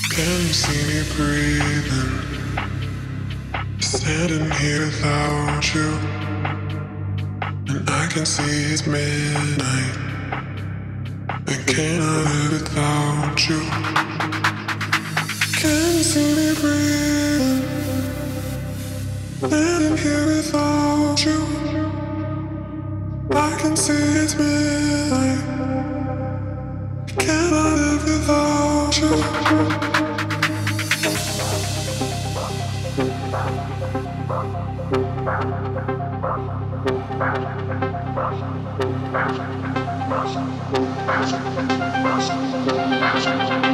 Can you see me breathing? Standing here without you, and I can see it's midnight. I cannot live without you. Can you see me breathing? Standing here without you, I can see it's midnight. I cannot live without you. Thank you.